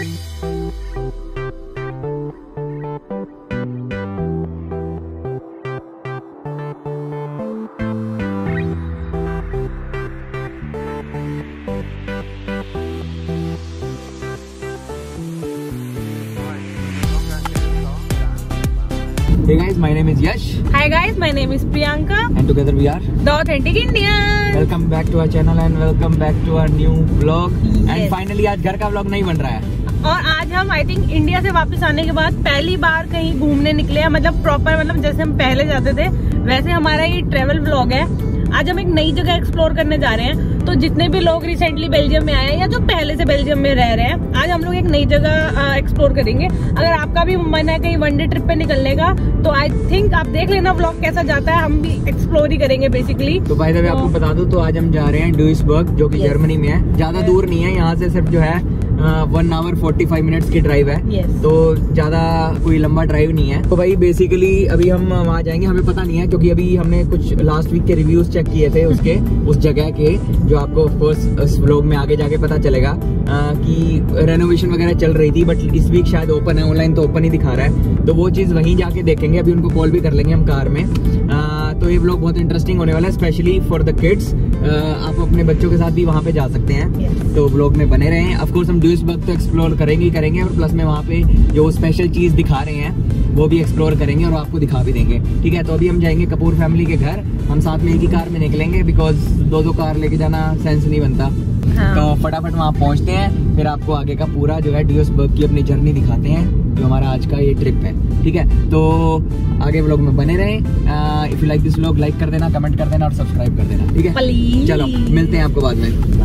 Hey guys, my name is Yash. Hi guys, my name is Priyanka. And together we are The Authentic Indian. Welcome back to our channel and welcome back to our new vlog. Yes. And finally आज घर का vlog नहीं बन रहा है। और आज हम आई थिंक इंडिया से वापस आने के बाद पहली बार कहीं घूमने निकले हैं, मतलब प्रॉपर, मतलब जैसे हम पहले जाते थे वैसे हमारा ये ट्रेवल व्लॉग है। आज हम एक नई जगह एक्सप्लोर करने जा रहे हैं। तो जितने भी लोग रिसेंटली बेल्जियम में आए हैं या जो पहले से बेल्जियम में रह रहे हैं, आज हम लोग एक नई जगह एक्सप्लोर करेंगे। अगर आपका भी मन है कहीं वनडे ट्रिप पे निकलने का तो आई थिंक आप देख लेना व्लॉग कैसा जाता है। हम भी एक्सप्लोर ही करेंगे बेसिकली। तो भाई साहब आपको बता दूं तो आज हम जा रहे हैं ड्यूइसबर्ग, जो कि जर्मनी में है। ज्यादा दूर नहीं है, यहाँ से सिर्फ जो है 1 आवर 45 मिनट्स की ड्राइव है। तो ज्यादा कोई लंबा ड्राइव नहीं है। तो भाई बेसिकली अभी हम वहाँ जाएंगे, हमें पता नहीं है क्योंकि अभी हमने कुछ लास्ट वीक के रिव्यूज चेक किए थे उसके उस जगह के, जो आपको उस व्लॉग में आगे जाके पता चलेगा कि रेनोवेशन वगैरह चल रही थी, बट इस वीक शायद ओपन है। ऑनलाइन तो ओपन ही दिखा रहा है, तो वो चीज वहीं जाके देखेंगे। अभी उनको कॉल भी कर लेंगे हम कार में। तो ये व्लॉग बहुत इंटरेस्टिंग होने वाला है, स्पेशली फॉर द किड्स। आप अपने बच्चों के साथ भी वहाँ पे जा सकते हैं। तो व्लॉग में बने रहें। ऑफ कोर्स हम ड्यूइसबर्ग तो एक्सप्लोर करेंगे और प्लस में वहाँ पे जो स्पेशल चीज दिखा रहे हैं वो भी एक्सप्लोर करेंगे और आपको दिखा भी देंगे। ठीक है, तो अभी हम जाएंगे कपूर फैमिली के घर। हम साथ में एक ही कार में निकलेंगे, बिकॉज दो कार लेके जाना सेंस नहीं बनता। हाँ। तो फटाफट वहाँ पहुँचते हैं, फिर आपको आगे का पूरा जो है ड्यूइसबर्ग की अपनी जर्नी दिखाते हैं, जो हमारा आज का ये ट्रिप है। ठीक है, तो आगे व्लॉग में बने रहें। If you like this vlog, like कर देना, कमेंट कर देना और सब्सक्राइब कर देना। ठीक है, चलो मिलते हैं आपको बाद में।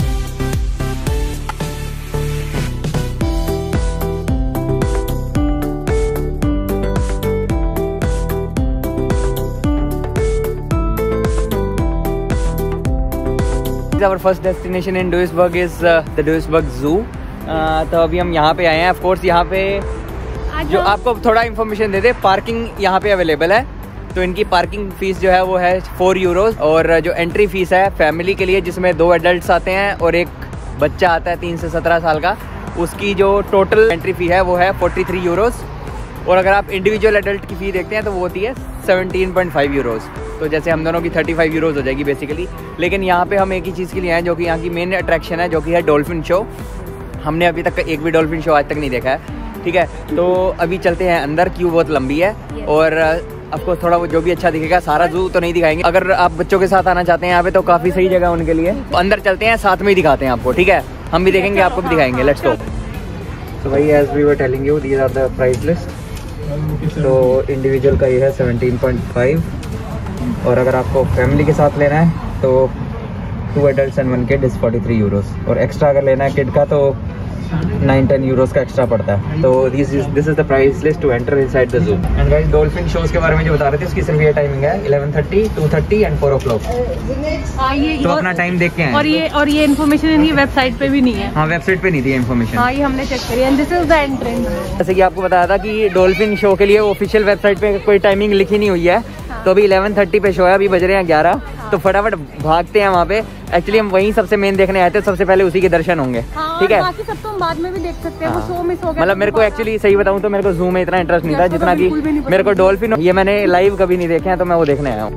Our first destination in Duisburg is the Duisburg Zoo. तो अभी हम यहाँ पे आए हैं। ऑफ कोर्स यहाँ पे जो आपको थोड़ा इन्फॉर्मेशन दे दे, पार्किंग यहाँ पे अवेलेबल है। तो इनकी पार्किंग फीस जो है वो है 4 यूरोज, और जो एंट्री फीस है फैमिली के लिए, जिसमें 2 एडल्ट्स आते हैं और एक बच्चा आता है 3 से 17 साल का, उसकी जो टोटल एंट्री फी है वो है 43 यूरोज। और अगर आप इंडिविजुअल एडल्ट की फी देखते हैं तो वो होती है 17.5 यूरोज। तो जैसे हम दोनों की 35 यूरोज हो जाएगी बेसिकली। लेकिन यहाँ पे हम एक ही चीज़ के लिए आए, जो कि यहाँ की मेन अट्रैक्शन है, जो कि है डॉल्फिन शो। हमने अभी तक एक भी डॉल्फिन शो आज तक नहीं देखा है। ठीक है, तो अभी चलते हैं अंदर। क्यू बहुत लंबी है और आपको थोड़ा वो जो भी अच्छा दिखेगा, सारा जू तो नहीं दिखाएंगे। अगर आप बच्चों के साथ आना चाहते हैं यहाँ पे तो काफ़ी सही जगह उनके लिए। तो अंदर चलते हैं, साथ में ही दिखाते हैं आपको। ठीक है, हम भी देखेंगे, आपको भी दिखाएंगे। Let's go. तो भाई as we were telling you, these are the price list. तो इंडिविजुअल का ये है 17.5, और अगर आपको फैमिली के साथ लेना है तो 2 adults and 1 kid is 43 euros, और एक्स्ट्रा अगर लेना है किड का तो 9-10 यूरोस का एक्स्ट्रा पड़ता है। तो this is the price list to enter inside the zoo. And guys, dolphin shows के बारे में जो बता रहे थे, उसकी सिर्फ ये टाइमिंग है 11:30, 2:30 एंड 4 o'clock। तो अपना टाइम देख के आए। और ये इन्फॉर्मेशन इनकी वेबसाइट पे भी नहीं है। हाँ, वेबसाइट पे नहीं थी इन्फॉर्मेशन। हाँ, ये हमने चेक करी। And this is the entrance. जैसे कि आपको बताया था कि डॉल्फिन शो के लिए ऑफिशियल वेबसाइट पे कोई टाइमिंग लिखी नहीं हुई है। तो अभी 11:30 पे शो है, अभी बज रहे हैं 11। तो फटाफट भागते हैं वहाँ पे। एक्चुअली हम वहीं सबसे मेन देखने आए थे, सबसे पहले उसी के दर्शन होंगे। ठीक है, बाकी सब तो हम बाद में भी देख सकते हैं। वो शो मिस हो गया। मतलब मेरे को एक्चुअली सही बताऊं तो मेरे को जू में इतना इंटरेस्ट नहीं था जितना कि मेरे को डॉल्फिन, ये मैंने लाइव कभी नहीं देखे हैं, तो मैं वो देखने आया हूँ।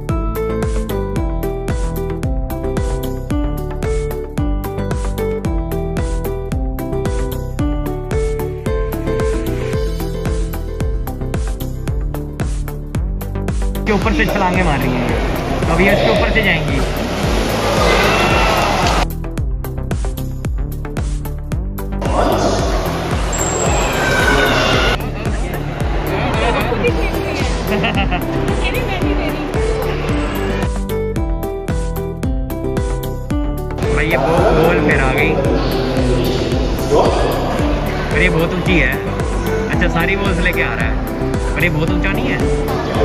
के ऊपर से छलांगे मार रही हैं, अभी इसके ऊपर से जाएंगी। भाई ये गोल फिर आ गई, और ये बहुत ऊंची है। अच्छा, सारी बॉल्स लेके आ रहा है, पर ये बहुत ऊंचा नहीं है।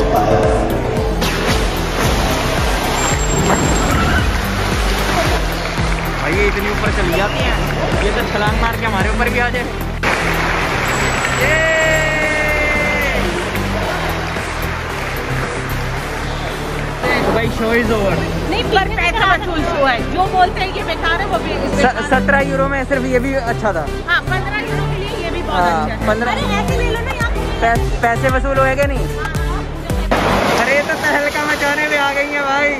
भाई ये इतनी ऊपर चली जाती है, ये तो छलांग मार के हमारे ऊपर भी आ जाए। भाई शो इज ओवर। नहीं, पैसा वसूल शो है। जो बोलते हैं ये बेकार है वो भी 17 यूरो में सिर्फ ये भी अच्छा था। हाँ, 15 यूरो के लिए 15 ऐसे ले लो ना यहाँ पैसे वसूल होएगा नहीं। अरे तो तहलका मचाने में आ गई है भाई।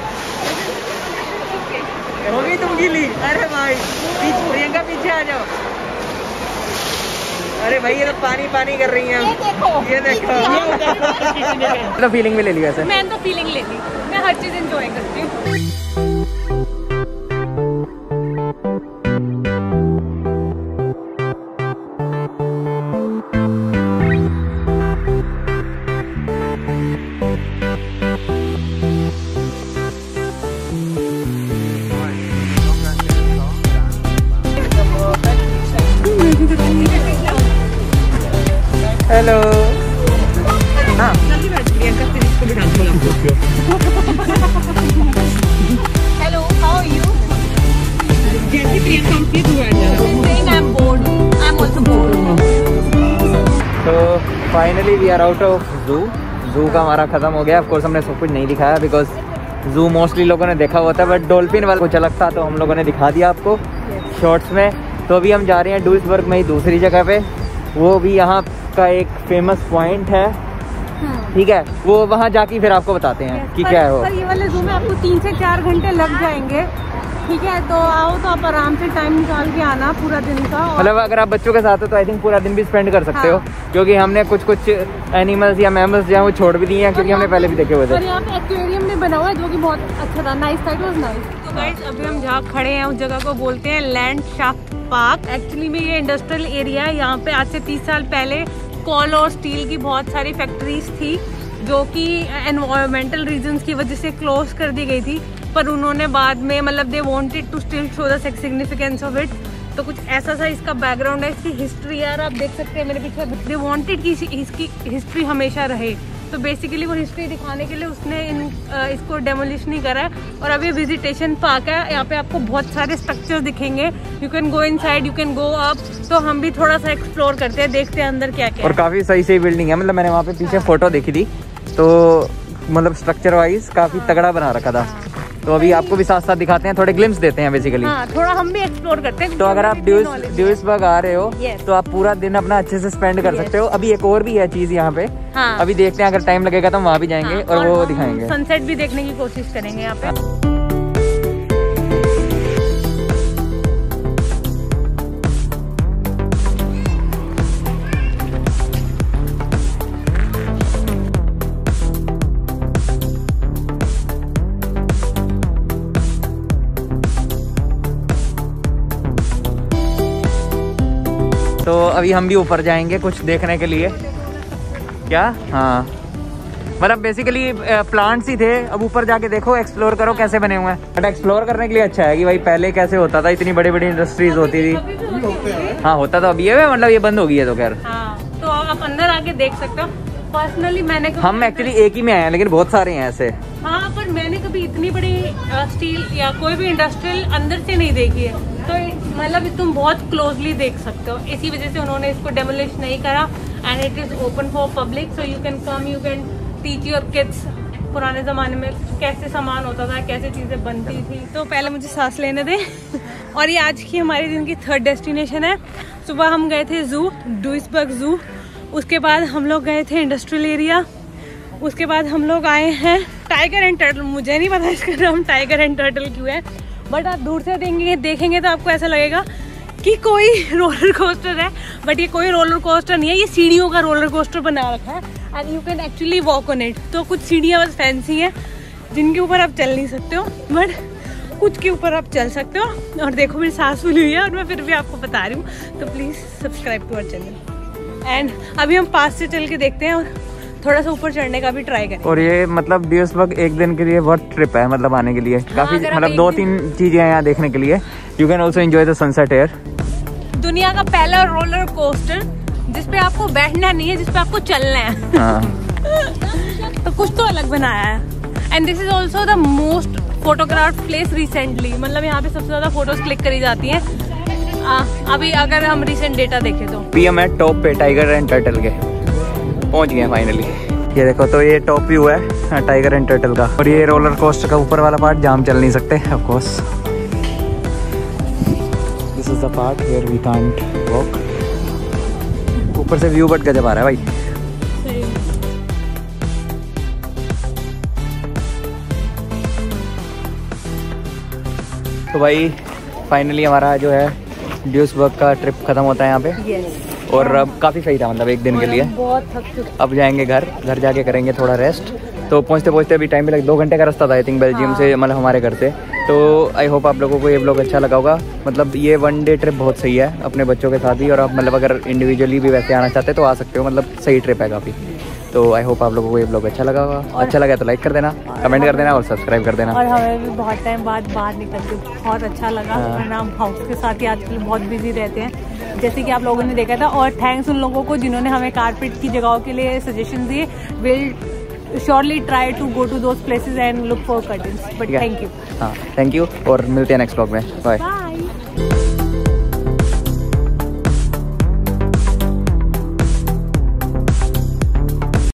होगी तुम गीली? अरे भाई प्रियंका पीछे आ जाओ। अरे भाई ये तो पानी पानी कर रही हैं। ये देखो तो फीलिंग भी ले ली वैसे। मैंने तो फीलिंग ले ली, मैं हर चीज एंजॉय करती हूँ। हेलो। हाँ हेलो, हाउ आर यू? जैसे प्रियंका हमसे दूर आ जा रहा है। I am bored, I am also bored. तो finally we are out of zoo. Zoo का हमारा खत्म हो गया। ऑफ कोर्स हमने सब कुछ नहीं दिखाया बिकॉज जू मोस्टली लोगों ने देखा हुआ था, बट डॉल्फिन वाला कुछ अलग था तो हम लोगों ने दिखा दिया आपको शॉर्ट्स में। तो अभी हम जा रहे हैं डुइसबर्ग में ही दूसरी जगह पे। वो भी यहाँ का एक फेमस पॉइंट है, ठीक है, वो वहाँ जाके फिर आपको बताते हैं कि क्या है वो। पर ये वाले जू में आपको 3 से 4 घंटे लग जाएंगे, ठीक है। तो आओ तो आप आराम से टाइम निकाल के आना पूरा दिन का। मतलब अगर आप बच्चों के साथ हो तो आई थिंक पूरा दिन भी स्पेंड कर सकते हो, क्योंकि हमने कुछ कुछ एनिमल्स या मैमल्स जो है वो छोड़ भी दिए हैं, क्योंकि हमने पहले भी देखे हुए थे। और यहाँ पे एक्वेरियम में बना हुआ है जो कि बहुत अच्छा था, नाइस था, इट वाज नाइस। तो गाइस अभी हम जहाँ खड़े हैं उस जगह को बोलते हैं लैंडशाफ्ट पार्क। एक्चुअली में ये इंडस्ट्रियल एरिया है। यहाँ पे आज से 30 साल पहले कोल और स्टील की बहुत सारी फैक्ट्रीज थी जो कि एनवायरमेंटल रीजंस की वजह से क्लोज कर दी गई थी, पर उन्होंने बाद में मतलब they wanted to still show the significance of it. तो कुछ ऐसा सा इसका बैकग्राउंड है। इसकी हिस्ट्री यार आप देख सकते हैं मेरे पीछे। दे वांटेड कि इसकी हिस्ट्री हमेशा रहे, तो बेसिकली वो हिस्ट्री दिखाने के लिए उसने इसको डेमोलिश नहीं करा है। और अब ये विजिटेशन पार्क है, यहाँ पे आपको बहुत सारे स्ट्रक्चर दिखेंगे। You can go inside, you can go up. तो हम भी थोड़ा सा एक्सप्लोर करते हैं, देखते हैं अंदर क्या क्या और काफी सही सही बिल्डिंग है। मतलब मैंने वहाँ पे पीछे फोटो देखी थी, तो मतलब स्ट्रक्चर वाइज काफी तगड़ा बना रखा था। तो अभी आपको भी साथ साथ दिखाते हैं, थोड़े ग्लिम्स देते हैं बेसिकली। हाँ, थोड़ा हम भी एक्सप्लोर करते हैं। तो अगर आप डुइसबर्ग आ रहे हो तो आप पूरा दिन अपना अच्छे से स्पेंड कर सकते हो। अभी एक और भी है चीज यहाँ पे। हाँ। अभी देखते हैं, अगर टाइम लगेगा तो हम वहाँ भी जाएंगे। हाँ, और वो दिखाएंगे। सनसेट भी देखने की कोशिश करेंगे यहाँ पे। तो अभी हम भी ऊपर जाएंगे कुछ देखने के लिए। क्या? हाँ, मतलब बेसिकली प्लांट्स ही थे। अब ऊपर जाके देखो, एक्सप्लोर करो कैसे बने हुए हैं। बट एक्सप्लोर करने के लिए अच्छा है कि भाई पहले कैसे होता था, इतनी बड़ी बड़ी इंडस्ट्रीज होती थी। हाँ होता तो अभी है, मतलब ये बंद हो गई है तो खैर। हाँ, तो आप अंदर आके देख सकते हो। पर्सनली मैंने हम एक्चुअली एक ही में आए हैं, लेकिन बहुत सारे हैं ऐसे। हाँ, पर मैंने कभी इतनी बड़ी स्टील या कोई भी इंडस्ट्रियल अंदर से नहीं देखी है। तो मतलब तुम बहुत क्लोजली देख सकते हो। इसी वजह से उन्होंने इसको डेमोलिश नहीं करा। And it is open for public, so you can come, you can teach your kids पुराने ज़माने में कैसे सामान होता था, कैसे चीज़ें बनती थी। तो पहले मुझे सांस लेने दें। और ये आज की हमारे दिन की 3rd डेस्टिनेशन है। सुबह हम गए थे जू, डुइसबर्ग जू। उसके बाद हम लोग गए थे इंडस्ट्रियल एरिया। उसके बाद हम लोग आए हैं टाइगर एंड टर्टल। मुझे नहीं पता इसका नाम टाइगर एंड टर्टल क्यों है, बट आप दूर से देखेंगे तो आपको ऐसा लगेगा कि कोई रोलर कोस्टर है, बट ये कोई रोलर कोस्टर नहीं है। ये सीढ़ियों का रोलर कोस्टर बना रखा है and you can actually walk on it. तो कुछ सीढ़ियाँ बस फैंसी हैं जिनके ऊपर आप चल नहीं सकते हो, बट कुछ के ऊपर आप चल सकते हो। और देखो मेरी सांस फूली हुई है और मैं फिर भी आपको बता रही हूँ। तो please subscribe to our channel. And अभी हम पास से चल के देखते हैं और थोड़ा सा ऊपर चढ़ने का भी ट्राई करें। और ये मतलब डुइसबर्ग एक दिन के लिए बहुत ट्रिप है, मतलब आने के लिए काफी मतलब 2-3 चीजें हैं यहाँ देखने के लिए। You can also enjoy the sunset air. दुनिया का पहला रोलर कोस्टर जिसपे आपको बैठना नहीं है, जिसपे आपको चलना है। हाँ। तो कुछ तो अलग बनाया है। And this is also the most photograph place recently. मतलब यहाँ पे सबसे ज्यादा फोटोज क्लिक करी जाती हैं अभी अगर हम रिसेंट डेटा देखें तो। पी एम है टॉप पे टाइगर एंड टर्टल के पहुंच गए फाइनली। ये देखो, तो ये टॉप व्यू है टाइगर एंड टर्टल का। और ये रोलर कोस्टर का ऊपर वाला पार्ट जहाँ हम चल नहीं सकते of course. This is the part where we can't walk. ऊपर से व्यू बट गजब आ रहा है भाई। तो भाई फाइनली हमारा जो है ड्यूसबर्ग का ट्रिप खत्म होता है यहाँ पे। yes. और अब काफ़ी सही था, मतलब एक दिन के लिए। बहुत थक चुके। अब जाएंगे घर जाके करेंगे थोड़ा रेस्ट। तो पहुँचते पहुँचते अभी टाइम भी लग 2 घंटे का रास्ता था आई थिंक बेल्जियम से, मतलब हमारे घर से। तो आई होप आप लोगों को ये व्लॉग अच्छा लगा होगा। मतलब ये 1 डे ट्रिप बहुत सही है अपने बच्चों के साथ ही, और आप मतलब अगर इंडिविजुअली भी वैसे आना चाहते हैं तो आ सकते हो, मतलब सही ट्रिप है काफ़ी। तो आई होप आप लोगों को ये व्लॉग अच्छा लगा होगा। अच्छा लगा तो लाइक कर देना, कमेंट कर देना और सब्सक्राइब कर देना। और हमें भी बहुत टाइम बाद बाहर निकल के बहुत अच्छा लगा, वरना हम हाउस के साथ ही आजकल बहुत बिजी रहते हैं, जैसे कि आप लोगों ने देखा था। और थैंक्स उन लोगों को जिन्होंने हमें कारपेट की जगहों के लिए सजेशन दिए। Will surely try to go to those places and look for curtains, but thank you. हाँ थैंक यू, और मिलते हैं नेक्स्ट व्लॉग में। बाय।